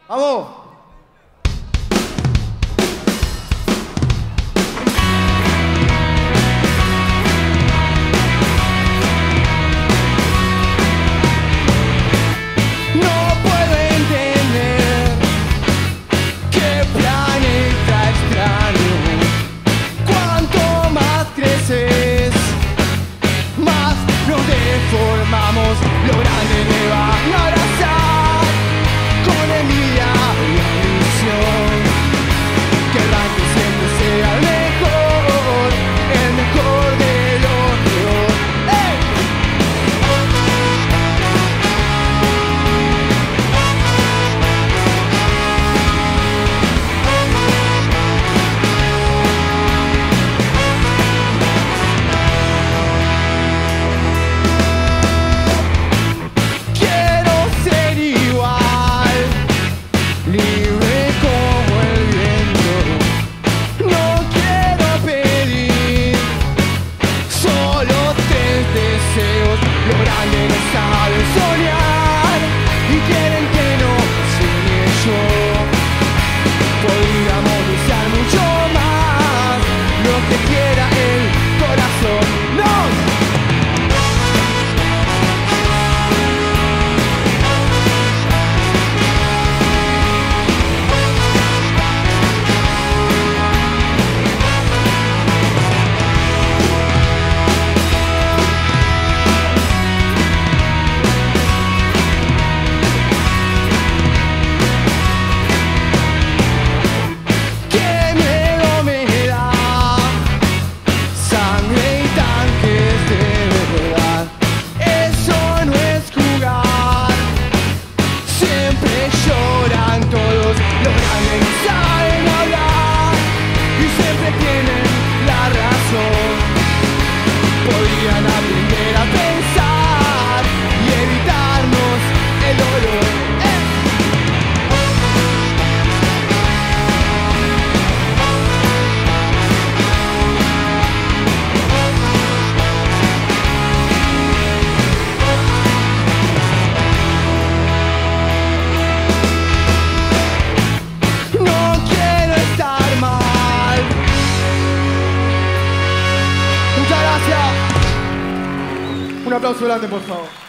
¡Vamos! Formamos lo grande me van a abrazar con envidia y ambición. Querrán que siempre sea el mejor de los peores. ¡Ey! Lo grande no saben soñar y quieren que no sueñe yo. Podríamos desear mucho más, lo que quiera el corazón. ¡No! Podrían aprender a pensar y evitarnos el dolor. No quiero estar mal. Muchas gracias. Un aplauso grande, por favor.